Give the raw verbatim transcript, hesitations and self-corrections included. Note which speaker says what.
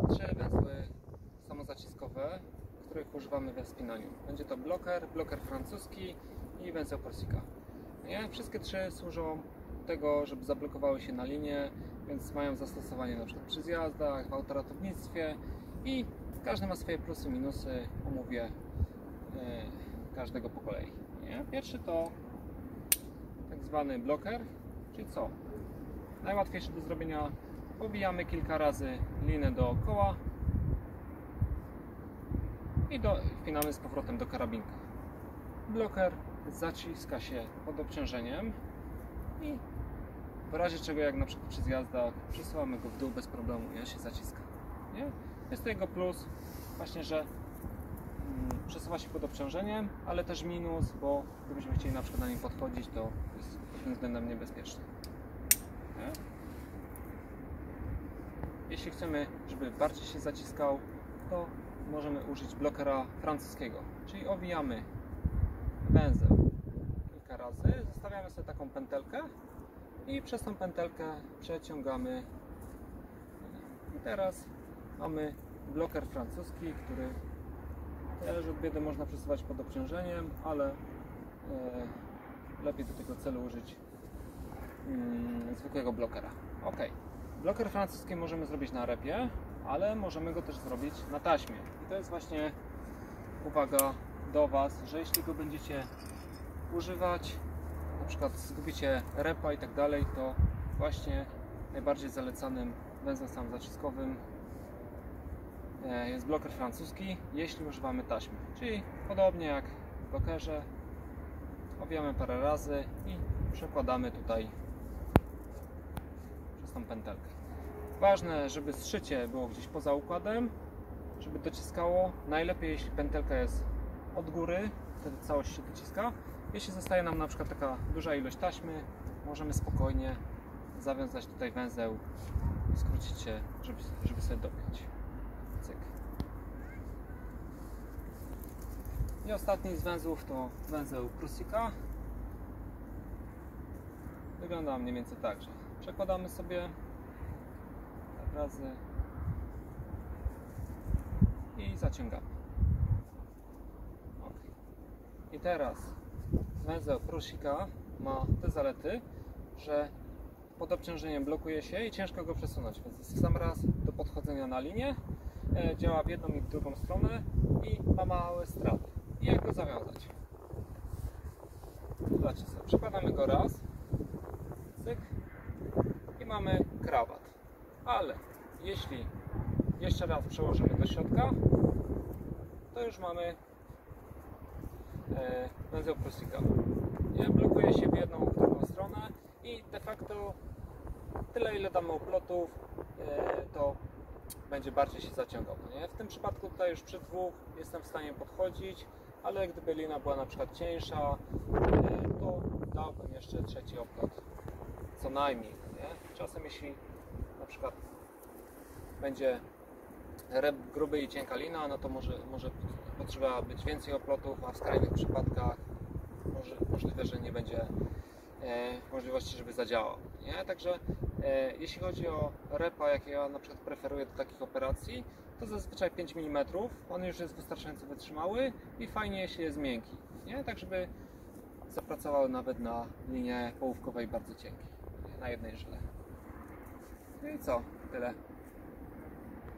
Speaker 1: trzy węzły samozaciskowe, których używamy we wspinaniu. Będzie to bloker, bloker francuski i węzeł Corsica. Nie? Wszystkie trzy służą do tego, żeby zablokowały się na linię, więc mają zastosowanie na przykład przy zjazdach, w autoratownictwie i każdy ma swoje plusy, minusy. Omówię yy, każdego po kolei. Nie? Pierwszy to tak zwany bloker, czyli co? Najłatwiejsze do zrobienia. Pobijamy kilka razy linę dookoła i do, wpinamy z powrotem do karabinka. Bloker zaciska się pod obciążeniem i w razie czego, jak na przykład przy zjazdach, przesuwamy go w dół bez problemu, nie? Się zaciska. Nie? Jest to jego plus, właśnie, że mm, przesuwa się pod obciążeniem, ale też minus, bo gdybyśmy chcieli na przykład na nim podchodzić, to jest pod tym względem niebezpieczny. Nie? Jeśli chcemy, żeby bardziej się zaciskał, to możemy użyć blokera francuskiego, czyli owijamy węzeł kilka razy, zostawiamy sobie taką pętelkę i przez tą pętelkę przeciągamy. I teraz mamy bloker francuski, który też od biedy można przesuwać pod obciążeniem, ale e, lepiej do tego celu użyć mm, zwykłego blokera. Ok. Bloker francuski możemy zrobić na repie, ale możemy go też zrobić na taśmie. I to jest właśnie uwaga do Was, że jeśli go będziecie używać, na przykład zgubicie repa i tak dalej, to właśnie najbardziej zalecanym węzłem samozaciskowym jest bloker francuski, jeśli używamy taśmy. Czyli podobnie jak w blokerze, owijamy parę razy i przekładamy tutaj przez tą pętelkę. Ważne, żeby zszycie było gdzieś poza układem, żeby dociskało. Najlepiej, jeśli pętelka jest od góry, wtedy całość się dociska. Jeśli zostaje nam na przykład taka duża ilość taśmy, możemy spokojnie zawiązać tutaj węzeł i skrócić się, żeby, żeby sobie dopiąć. Cyk. I ostatni z węzłów to węzeł Corsica. Wygląda mniej więcej tak, że przekładamy sobie razy i zaciągamy. Ok. I teraz węzeł Corsica ma te zalety, że pod obciążeniem blokuje się i ciężko go przesunąć, więc jest w sam raz do podchodzenia na linię, e, działa w jedną i w drugą stronę i ma małe straty. I jak go zawiązać? Zobaczcie sobie, przekładamy go raz, cyk, i mamy krawat. Ale jeśli jeszcze raz przełożymy do środka, to już mamy e, węzeł Corsica. Nie? Blokuje się w jedną i w drugą stronę i de facto tyle, ile damy oplotów, e, to będzie bardziej się zaciągał. Nie? W tym przypadku tutaj już przy dwóch jestem w stanie podchodzić, ale gdyby lina była na przykład cieńsza, e, to dałbym jeszcze trzeci oplot co najmniej. Nie? Czasem jeśli na przykład będzie rep gruby i cienka lina, no to może, może potrzeba być więcej oplotów, a w skrajnych przypadkach może, możliwe, że nie będzie e, możliwości, żeby zadziałał. Nie? Także e, jeśli chodzi o repa, jakie ja na przykład preferuję do takich operacji, to zazwyczaj pięć milimetrów. On już jest wystarczająco wytrzymały i fajnie, jeśli jest miękki. Nie? Tak, żeby zapracował nawet na linie połówkowej bardzo cienkiej, na jednej żyle. No i co? Tyle.